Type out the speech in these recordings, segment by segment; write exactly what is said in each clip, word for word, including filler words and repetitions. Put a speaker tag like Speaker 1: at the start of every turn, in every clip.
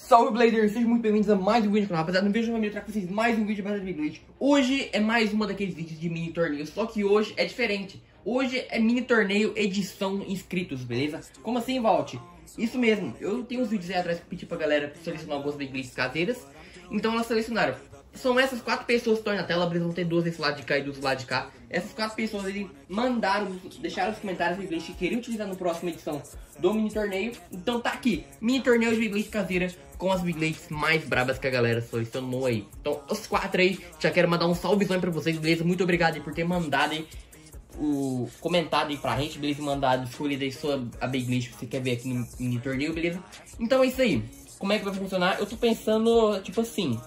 Speaker 1: Salve Bladers, sejam muito bem-vindos a mais um vídeo do canal. Rapaziada, no vídeo eu vou trazer pra vocês mais um vídeo de Batalha de Beyblade. Hoje é mais uma daqueles vídeos de mini torneio, só que hoje é diferente. Hoje é mini torneio edição inscritos, beleza? Como assim, Valt? Isso mesmo, eu tenho uns vídeos aí atrás que pedi pra galera selecionar algumas Beyblades caseiras. Então elas selecionaram. São essas quatro pessoas que estão aí na tela, eles vão ter duas desse lado de cá e duas do lado de cá. Essas quatro pessoas eles mandaram, deixaram nos comentários Beyblade que queriam utilizar na próxima edição do mini torneio. Então tá aqui, mini torneio de Beyblade caseira com as Beyblades mais brabas que a galera solicitou aí. Então os quatro aí, já quero mandar um salvezão pra vocês, beleza? Muito obrigado aí por ter mandado aí o comentado aí pra gente, beleza? Mandado, escolhido aí sua a Beyblade que você quer ver aqui no mini torneio, beleza? Então é isso aí. Como é que vai funcionar? Eu tô pensando, tipo assim...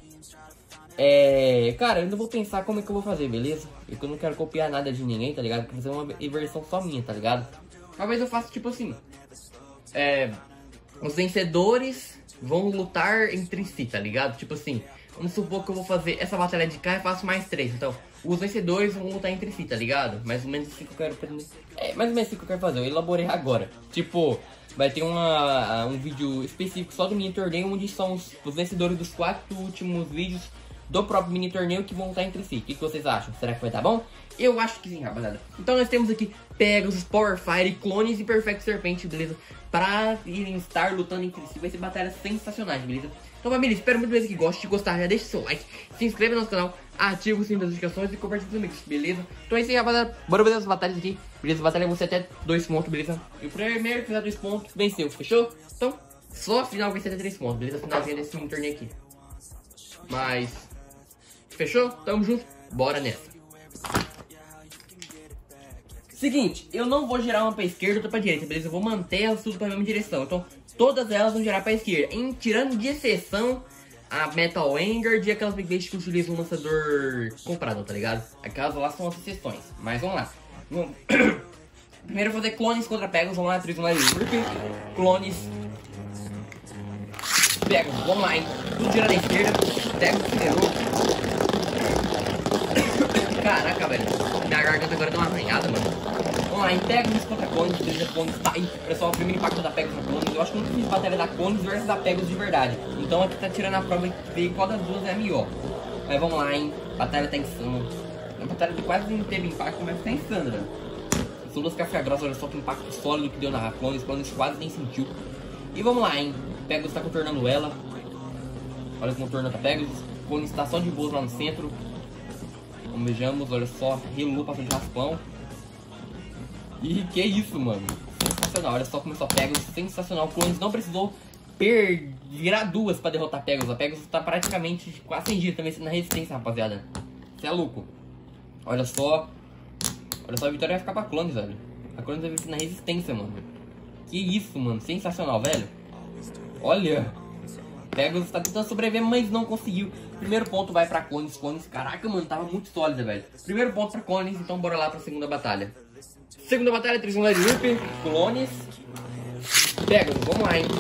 Speaker 1: É... Cara, eu ainda vou pensar como é que eu vou fazer, beleza? Porque eu não quero copiar nada de ninguém, tá ligado? Eu quero fazer uma versão só minha, tá ligado? Talvez eu faça tipo assim... É... Os vencedores vão lutar entre si, tá ligado? Tipo assim... Vamos supor que eu vou fazer essa batalha de cá e faço mais três. Então, os vencedores vão lutar entre si, tá ligado? Mais ou menos assim que eu quero fazer. É, mais ou menos assim que eu quero fazer. Eu elaborei agora. Tipo, vai ter uma, um vídeo específico só do mini torneio, onde são os, os vencedores dos quatro últimos vídeos do próprio mini torneio que vão lutar entre si. O que, que vocês acham? Será que vai estar bom? Eu acho que sim, rapaziada. Então nós temos aqui Pegasus, Power Fire, Clones e Perfect Serpente, beleza? Pra irem estar lutando entre si. Vai ser batalhas sensacionais, beleza? Então família, espero muito mesmo que goste. Se gostar, já deixa seu like, se inscreve no nosso canal, ativa o sininho das notificações e compartilha com os amigos, beleza? Então é isso aí, rapaziada. Bora ver as batalhas aqui, beleza? Batalha você até dois pontos, beleza? E o primeiro que fizer dois pontos venceu, fechou? Então, só a final vai ser até três pontos, beleza? Finalzinho desse mini torneio aqui. Mas... fechou? Tamo junto, bora nessa. Seguinte, eu não vou girar uma pra esquerda e outra pra direita, beleza? Eu vou manter elas tudo pra mesma direção. Então, todas elas vão girar pra esquerda. Em, tirando de exceção a Metal Vanguard e aquelas Beyblades que utilizam um lançador comprado, tá ligado? Aquelas lá são as exceções. Mas vamos lá. Vamos... Primeiro eu vou fazer clones contra Pegasus. Vamos lá, três, um, porque clones. Pegasus, vamos lá, hein? Tudo gira da esquerda. Pegasus acelerou. Caraca, velho. Minha garganta agora deu uma arranhada, mano. Vamos lá, em Pegasus contra Clones, beleza? Clones tá aí. Pessoal, o primeiro impacto da Pegasus na Clones. Eu acho que eu nunca fiz batalha da Clones versus da Pegasus de verdade. Então aqui tá tirando a prova de ver qual das duas é a melhor. Mas vamos lá, hein? Batalha tá insana. A batalha quase não teve impacto, mas tá insana, velho. São duas café grossas, olha só que impacto sólido que deu na Clones. Clones quase nem sentiu. E vamos lá, hein? Pegasus tá contornando ela. Olha como contorna a Pegasus. Clones tá só de boas lá no centro. Vamos, vejamos, olha só, relou pra frente de raspão. E que isso, mano. Sensacional, olha só como só Pegasus, sensacional. O Clones não precisou virar duas pra derrotar Pegasus. A Pegasus tá praticamente quase sem giro, também na resistência, rapaziada. Você é louco. Olha só. Olha só, a vitória vai ficar pra Clones, velho. A Clones vai vencer na resistência, mano. Que isso, mano. Sensacional, velho. Olha. Pegasus tá tentando sobreviver, mas não conseguiu. Primeiro ponto vai pra Clones. Clones, caraca, mano, tava muito sólida, velho. Primeiro ponto pra Clones, então bora lá pra segunda batalha. Segunda batalha, três um Loop, Clones. Pegasus, vamos lá, hein.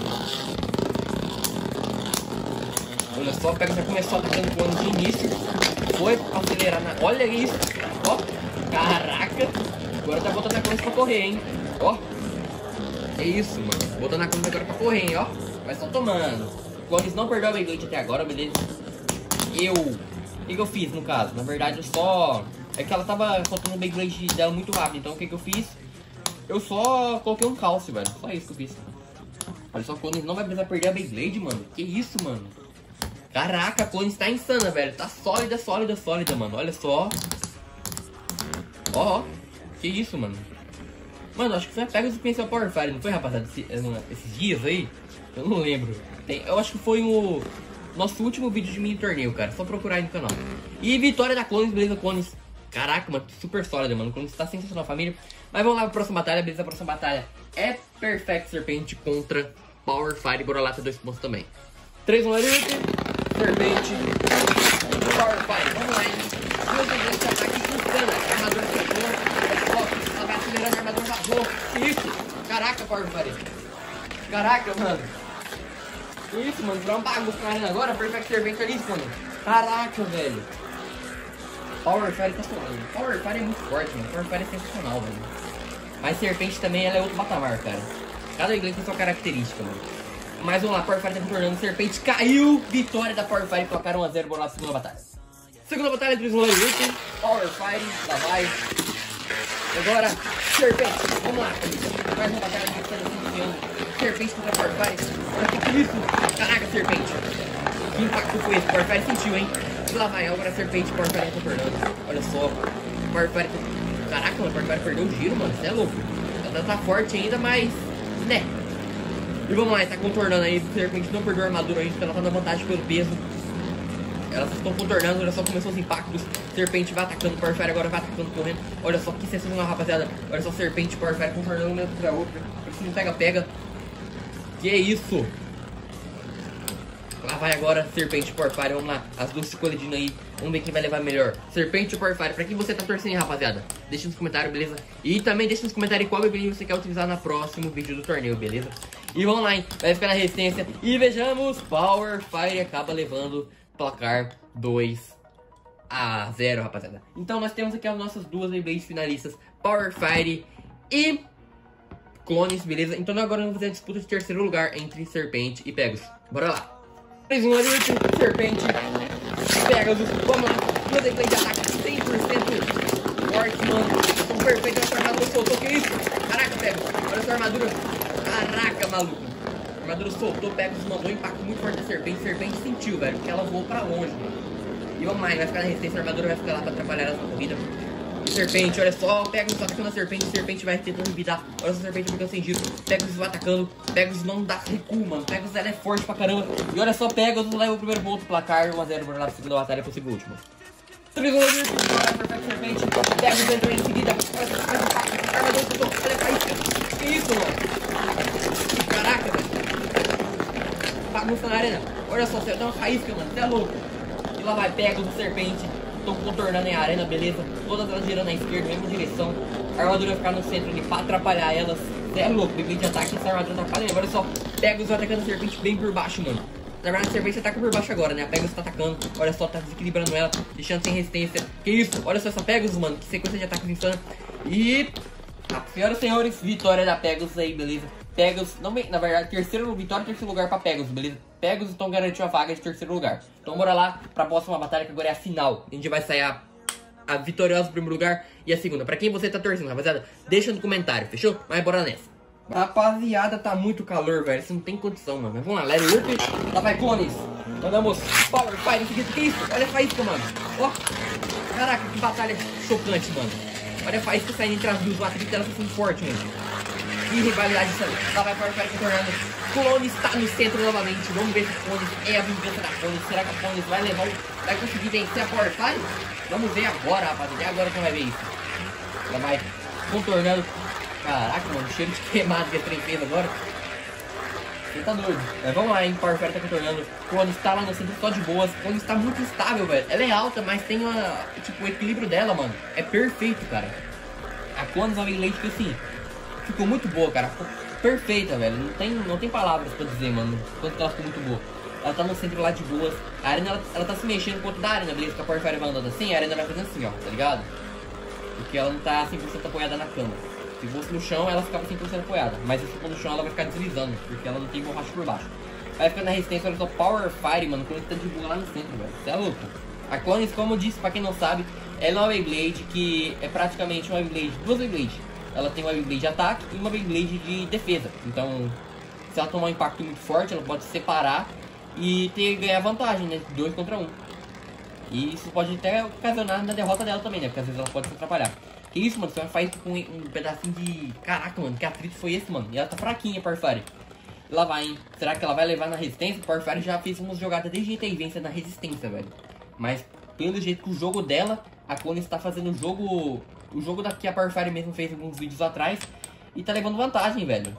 Speaker 1: Olha só, Pegasus já começou atacando Clones de início. Foi pra acelerar na... Olha isso. Ó, caraca. Agora tá botando a Clones pra correr, hein. Ó. É isso, mano. Botando a Clones agora pra correr, hein, ó. Vai só tomando. Clones não perdeu a Beyblade até agora, beleza? Eu... O que, que eu fiz, no caso? Na verdade, eu só... É que ela tava soltando o Beyblade dela muito rápido. Então, o que, que eu fiz? Eu só coloquei um cálcio, velho. Só isso que eu fiz. Olha só, Clones não vai precisar perder a Beyblade, mano. Que isso, mano? Caraca, a Clones tá insana, velho. Tá sólida, sólida, sólida, mano. Olha só. Ó, ó. Que isso, mano? Mano, acho que foi a Pegasus que venceu a Power Fire, não foi, rapaziada? Esse, esses dias aí? Eu não lembro. Tem, eu acho que foi o nosso último vídeo de mini torneio, cara. Só procurar aí no canal. E vitória da Clones, beleza, Clones. Caraca, mano, super sólida, mano. Clones tá sensacional, família. Mas vamos lá pra próxima batalha, beleza? A próxima batalha é Perfect Serpente contra Power Fire. Bora lá ter dois pontos também. três, um, Serpente. Power Fire, vamos lá, hein? Meu Deus, esse ataque insana. Armador vazou. Ó, ela vai acelerando, a armador vazou. Que isso? Caraca, Power Fire. Caraca, mano. Que isso, mano? Virar um bagunço na arena agora. Perfect Serpente ali, mano. Caraca, velho. Power Fire tá solando. Power Fire é muito forte, mano. Power Fire é sensacional, velho. Mas Serpente também, ela é outro patamar, cara. Cada inglês tem sua característica, mano. Mas vamos lá, Power Fire tá contornando, Serpente caiu, vitória da Power Fire, colocaram um a zero, bora lá, segunda batalha. Segunda batalha do Slow Rick, Power Fire, lá vai. Agora, Serpente, vamos lá, mais uma batalha que está iniciando. Serpente contra Power Fire, olha que que isso, caraca, Serpente. Que impacto foi esse, Power Fire sentiu, hein. E lá vai, agora Serpente, Power Fire tá contornando, olha só, Power Fire, caraca, mano, Power Fire perdeu o giro, mano, você é louco. Ela tá forte ainda, mas, né. E vamos lá, tá contornando aí, Serpente não perdeu a armadura ainda, porque ela tá na vantagem pelo peso. Elas estão contornando, olha só, começou os impactos. Serpente vai atacando, Power Fire agora vai atacando, correndo. Olha só que sensacional, rapaziada. Olha só, Serpente, Power Fire contornando uma contra a outra. Se não pega, pega. Que é isso? Lá vai agora, Serpente e Power Fire, vamos lá. As duas se colidindo aí, vamos ver quem vai levar melhor. Serpente ou Power Fire, pra quem você tá torcendo aí, rapaziada? Deixa nos comentários, beleza? E também deixa nos comentários qual Beyblade você quer utilizar no próximo vídeo do torneio, beleza? E vamos lá, hein? Vai ficar na resistência. E vejamos, Power Fire acaba levando placar dois a zero, rapaziada. Então nós temos aqui as nossas duas Beyblades finalistas, Power Fire e Clones, beleza? Então agora vamos fazer a disputa de terceiro lugar entre Serpente e Pegasus. Bora lá. três, um, Serpente, Pegasus, vamos lá. Duas Beyblades de ataque cem por cento forte, mano. São perfeitas, essa armadura soltou, que isso? Caraca, Pegasus, olha essa armadura. Caraca, maluco. A armadura soltou, Pegasus mandou um impacto muito forte da Serpente. Serpente sentiu, velho, porque ela voou pra longe, mano. E vamos lá, vai ficar na resistência, a armadura vai ficar lá pra atrapalhar ela na corrida. E Serpente, olha só, Pegasus atacando a Serpente, Serpente vai tentando evitar. Olha só, a Serpente ficando sem giro, Pegasus vai atacando, Pegasus não dá recuo, mano. Pegasus ela é forte pra caramba. E olha só, Pegasus leva o primeiro ponto do placar, um a zero, bora lá pra segunda batalha, possível último. três, um, Serpente, Pegasus entra em seguida, olha só, faz impacto, armadura soltou, olha pra isso. Que isso, mano? Caraca, velho. Bagunça na arena. Olha só, você dá uma faísca, mano. Você é louco. E lá vai, Pegasus, Serpente. Estão contornando em arena, beleza? Todas elas girando à esquerda, mesma direção. A armadura vai ficar no centro ali pra atrapalhar elas. Você é louco, Beyblade de ataque, essa armadura atrapalha. Olha só, Pegasus atacando a Serpente bem por baixo, mano. Na verdade, a Serpente ataca por baixo agora, né? A Pegasus tá atacando. Olha só, tá desequilibrando ela, deixando sem resistência. Que isso? Olha só essa Pegasus, mano. Que sequência de ataques insana. E... senhoras e senhores, vitória da Pegasus aí, beleza? Pegasus, não, na verdade, terceiro vitória, terceiro lugar pra Pegasus, beleza? Pegasus então garantiu a vaga de terceiro lugar. Então bora lá pra próxima batalha, que agora é a final. A gente vai sair a, a vitoriosa do primeiro lugar e a segunda. Pra quem você tá torcendo, rapaziada, deixa no comentário, fechou? Mas bora nessa. Rapaziada, tá muito calor, velho. Isso não tem condição, mano. Mas vamos lá, let it work. Lá vai, Clones. Mandamos Power Fire em seguida. Que isso? Olha a faísca, mano. Ó. Caraca, que batalha chocante, mano. Olha a faísca saindo entre as duas. O atrito dela tá sendo forte, mano. Que rivalidade isso ali. Lá vai Power Fire contornando. Clones está no centro novamente. Vamos ver se Clones é a vingança da Clones. Será que a Clones vai levar, vai conseguir vencer a Power Fire? Vamos ver agora, rapaziada. É agora que vai ver isso. Lá vai contornando. Caraca, mano, cheiro de queimado que a trem fez agora. Você tá doido. Mas vamos lá, hein, Power Fire tá contornando. Clones tá lá no centro só de boas. Clones tá muito estável, velho. Ela é alta, mas tem uma... tipo, o equilíbrio dela, mano, é perfeito, cara. A Clones é uma Beyblade que, assim, ficou muito boa, cara. Ficou perfeita, velho. Não tem, não tem palavras pra dizer, mano, quanto que ela ficou muito boa. Ela tá no centro lá de boas. A arena, ela, ela tá se mexendo enquanto da arena, beleza? Que a Power Fire vai andando assim, a arena vai fazendo assim, ó, tá ligado? Porque ela não tá cem por cento apoiada na cama. Se fosse no chão, ela ficava cem por cento apoiada. Mas se for no chão, ela vai ficar deslizando, porque ela não tem borracha por baixo. Vai ficar na resistência, olha só, Power Fire, mano. Quando tá de boa lá no centro, velho. Você é louco. A Clones, como eu disse, pra quem não sabe, ela é uma Beyblade que é praticamente uma Beyblade, duas Beyblades. Ela tem uma Beyblade de ataque e uma Beyblade de defesa. Então, se ela tomar um impacto muito forte, ela pode se separar e ter, ganhar vantagem, né? Dois contra um. E isso pode até ocasionar na derrota dela também, né? Porque às vezes ela pode se atrapalhar. Que isso, mano? Você vai fazer com um pedacinho de... Caraca, mano, que atrito foi esse, mano? E ela tá fraquinha, Power Fire. E lá vai, hein? Será que ela vai levar na resistência? Power Fire já fez umas jogadas desde intervência na resistência, velho. Mas, pelo jeito que o jogo dela, a Clones tá fazendo o jogo... O jogo daqui a Power Fire mesmo fez alguns vídeos atrás. E tá levando vantagem, velho.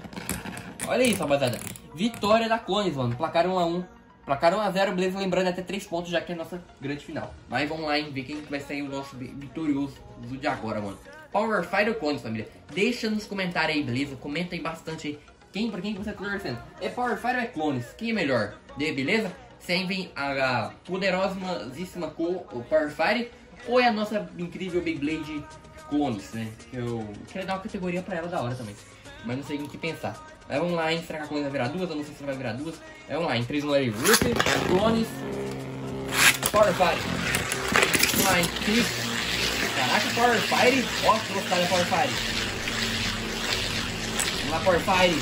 Speaker 1: Olha isso, rapaziada. Vitória da Clones, mano. Placar um a um. Placar um a zero, beleza? Lembrando até três pontos, já que é a nossa grande final. Mas vamos lá, hein? Ver quem vai sair o nosso vitorioso do de agora, mano. Power Fire ou Clones, família? Deixa nos comentários aí, beleza? Comenta aí bastante aí. Quem, pra quem que você tá torcendo? É Power Fire ou é Clones? Quem é melhor? De, beleza? Sem vem a, a poderosíssima Power Fire ou é a nossa incrível Beyblade Clones, né? Que eu queria dar uma categoria pra ela da hora também. Mas não sei em que pensar. Aí vamos lá, hein? Será que a clone vai virar duas? Eu não sei se vai virar duas. Aí vamos lá, em três, um, Larry Rip, clones, Power Fire. Vamos lá, em três. Caraca, Power Fire. Ó, que velocidade é Power Fire. Vamos lá, Power Fire.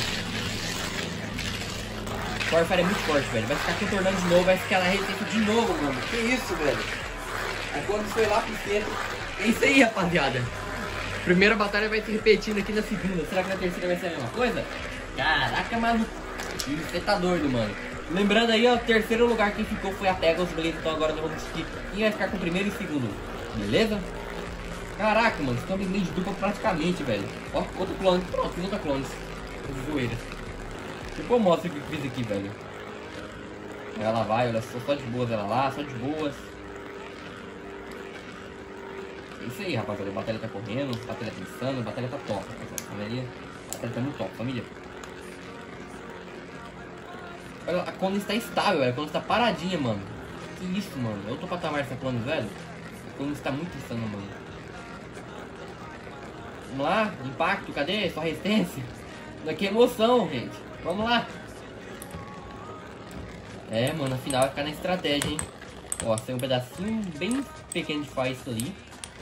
Speaker 1: Power Fire é muito forte, velho. Vai ficar contornando de novo, vai ficar na resistência de novo, mano. Que isso, velho? Aí quando foi lá pro centro. É isso aí, rapaziada. Primeira batalha vai se repetindo aqui na segunda. Será que na terceira vai ser a mesma coisa? Caraca, maluco. Você tá doido, mano. Lembrando aí, ó, o terceiro lugar quem ficou foi a Pegasus, beleza? Então agora nós vamos discutir quem vai ficar com o primeiro e segundo. Beleza? Caraca, mano. Estão de dupla praticamente, velho. Ó, outro clone. Pronto, fiz outra clone. Zoeira. Tipo, eu mostro o que eu fiz aqui, velho. Ela vai, olha só, só de boas ela lá, só de boas. É isso aí, rapaziada. A batalha tá correndo, a batalha tá insana, a batalha tá top, rapaziada. Família, a batalha tá muito top, família. Olha, a clone está estável, velho. A clone está paradinha, mano. Que isso, mano. Eu tô patamar dessa clone, velho. A clone está muito insana, mano. Vamos lá, impacto, cadê? Só resistência. Daqui é emoção, gente. Vamos lá. É, mano, afinal vai ficar na estratégia, hein. Ó, tem um pedacinho bem pequeno de faísca ali.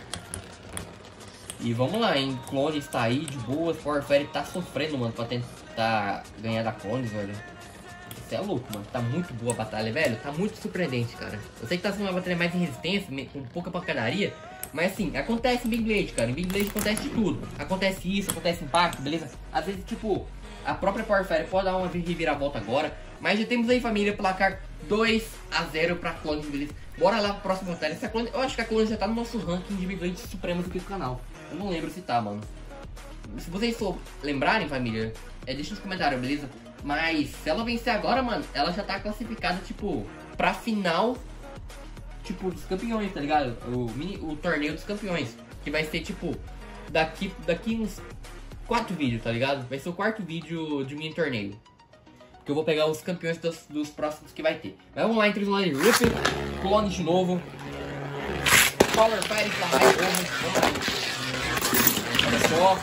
Speaker 1: E vamos lá, hein. Clone está aí de boas. Power Fire tá sofrendo, mano, pra tentar ganhar da clone, velho. Isso é louco, mano. Tá muito boa a batalha, velho. Tá muito surpreendente, cara. Eu sei que tá sendo uma batalha mais em resistência, com pouca pancadaria. Mas assim, acontece em Big Blade, cara. Em Big Blade acontece de tudo. Acontece isso, acontece impacto, beleza? Às vezes, tipo, a própria Power Fire pode dar uma reviravolta agora. Mas já temos aí, família, placar dois a zero pra clone, beleza? Bora lá pra próxima batalha. Essa clone, eu acho que a clone já tá no nosso ranking de Big Blade supremos aqui do canal. Eu não lembro se tá, mano. Se vocês for lembrarem, família, é, deixa nos comentários, beleza? Mas se ela vencer agora, mano, ela já tá classificada, tipo, pra final, tipo, dos campeões, tá ligado? O, mini, o torneio dos campeões. Que vai ser, tipo, daqui, daqui uns quatro vídeos, tá ligado? Vai ser o quarto vídeo de mini torneio. Que eu vou pegar os campeões dos, dos próximos que vai ter. Mas vamos lá, entre os Larry Rip, clone de novo. Power Fire pra lá, vamos lá. Olha só.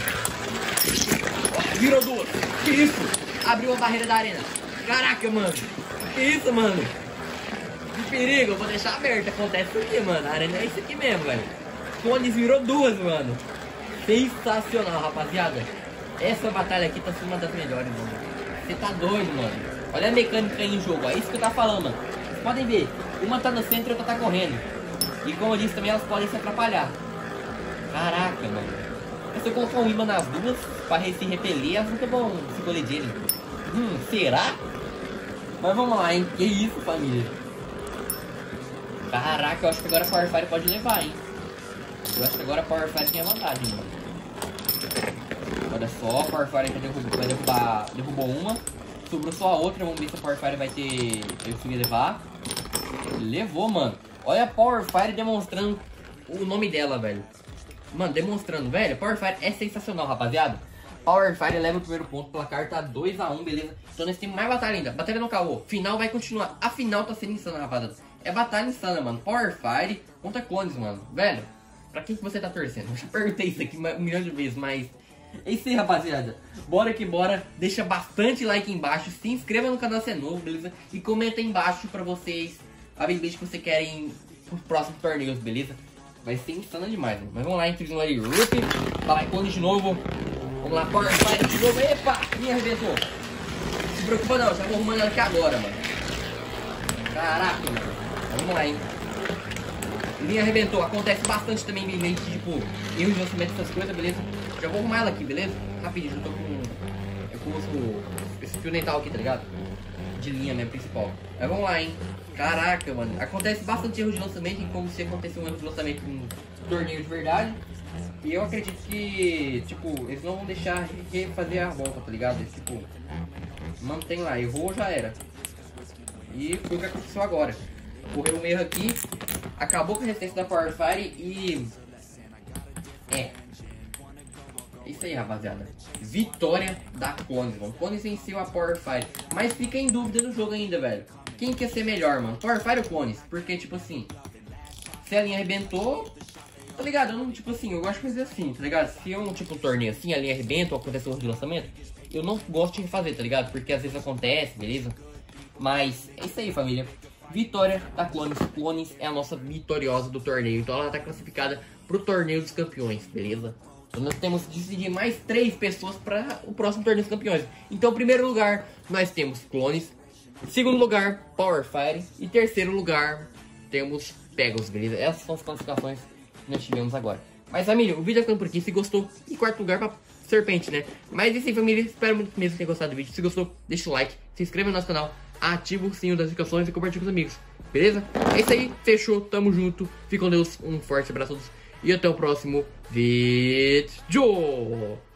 Speaker 1: Ó, virou duas. Que isso? Abriu a barreira da arena. Caraca, mano. Que isso, mano? Que perigo. Eu vou deixar aberto. Acontece isso aqui, mano. A arena é isso aqui mesmo, velho. Clones virou duas, mano. Sensacional, rapaziada. Essa batalha aqui tá sendo uma das melhores, mano. Você tá doido, mano. Olha a mecânica aí no jogo. É isso que eu tava falando, mano. Vocês podem ver. Uma tá no centro e outra tá correndo. E como eu disse também, elas podem se atrapalhar. Caraca, mano. Se eu colocar um imã nas duas pra se repelir, elas nunca vão se colidirem. Hum, será? Mas vamos lá, hein? Que isso, família? Caraca, eu acho que agora a Power Fire pode levar, hein? Eu acho que agora a Power Fire tem a vantagem, mano. Olha só, a Power Fire já derrubou, vai derrubar, derrubou uma. Sobrou só a outra, vamos ver se a Power Fire vai ter... Eu consegui levar. Levou, mano. Olha a Power Fire demonstrando o nome dela, velho. Mano, demonstrando, velho. A Power Fire é sensacional, rapaziada. Power Fire leva o primeiro ponto, placar tá dois a um, beleza? Então nós temos mais batalha ainda. Batalha não acabou. Final vai continuar. A final tá sendo insana, rapaziada. É batalha insana, mano. Power Fire contra clones, mano. Velho, pra quem que você tá torcendo? Eu já perguntei isso aqui um milhão de vezes, mas... É isso aí, rapaziada. Bora que bora. Deixa bastante like aí embaixo. Se inscreva no canal se é novo, beleza? E comenta aí embaixo pra vocês a habilidade que vocês querem pros próximos torneios, beleza? Vai ser insano demais, mano. Mas vamos lá, entre os Larry Rip. Vai lá, clone de novo. Vamos lá, Power Fire de novo. Epa, me arrebentou. Não se preocupa não, já vou arrumando ela aqui agora, mano. Caraca, mano. Mas vamos lá, hein. Me arrebentou. Acontece bastante também, meio tipo, erro de lançamento dessas coisas, beleza? Já vou arrumar ela aqui, beleza? Rapidinho, eu tô com... Eu uso esse fio dental aqui, tá ligado? De linha, né, principal. Mas vamos lá, hein. Caraca, mano. Acontece bastante erro de lançamento, em como se acontecesse um erro de lançamento em um torneio de verdade. E eu acredito que, tipo, eles não vão deixar refazer a volta, tá ligado? Eles, tipo, mantém lá. Errou, já era. E foi o que aconteceu agora. Correu um erro aqui. Acabou com a resistência da Power Fire e... É. É isso aí, rapaziada. Vitória da Clones, mano. Clones venceu a Power Fire. Mas fica em dúvida no jogo ainda, velho. Quem quer ser melhor, mano? Power Fire ou Clones? Porque, tipo assim... Se a linha arrebentou... Tá ligado? Eu não, tipo assim, eu gosto de fazer assim, tá ligado? Se é um tipo um torneio assim, a linha arrebenta ou acontece um erro de lançamento, eu não gosto de refazer, tá ligado? Porque às vezes acontece, beleza? Mas é isso aí, família. Vitória da Clones. Clones é a nossa vitoriosa do torneio. Então ela tá classificada pro torneio dos campeões, beleza? Então nós temos que decidir mais três pessoas para o próximo torneio dos campeões. Então, em primeiro lugar, nós temos Clones. Segundo lugar, Power Fire. E terceiro lugar, temos Pegasus, beleza? Essas são as classificações que nós tivemos agora. Mas, família, o vídeo vai ficando por aqui. Se gostou, e quarto lugar pra Serpente, né? Mas é isso aí, família. Espero muito mesmo que tenha gostado do vídeo. Se gostou, deixa o like, se inscreva no nosso canal, ativa o sininho das notificações e compartilha com os amigos. Beleza? É isso aí. Fechou. Tamo junto. Fique com Deus. Um forte abraço a todos. E até o próximo vídeo.